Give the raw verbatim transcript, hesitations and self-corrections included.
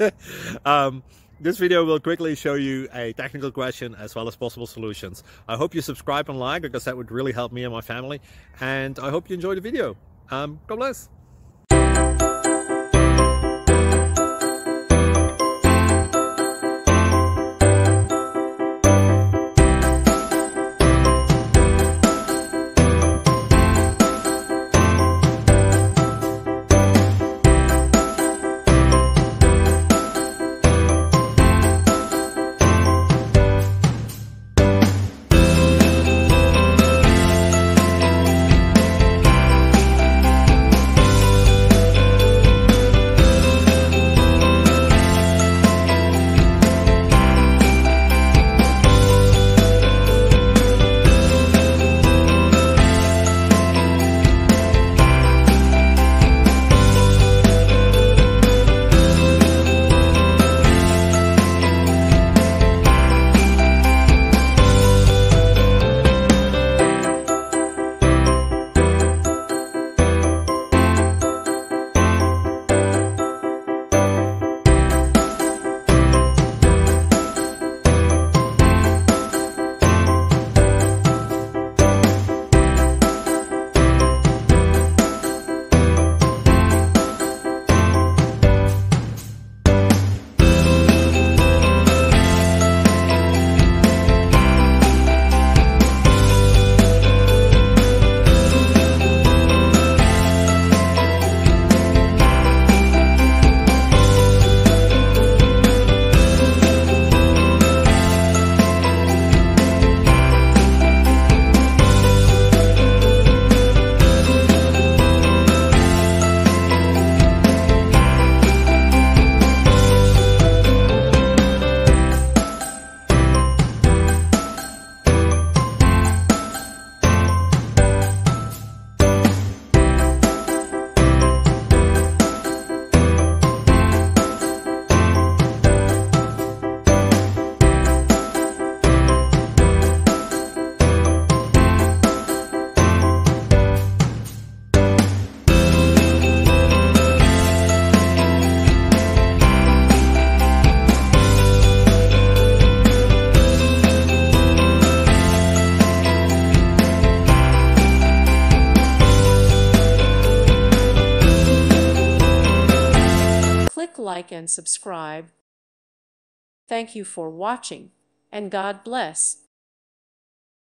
um, this video will quickly show you a technical question as well as possible solutions. I hope you subscribe and like, because that would really help me and my family. And I hope you enjoy the video. Um, God bless. Click like and subscribe. Thank you for watching, and God bless.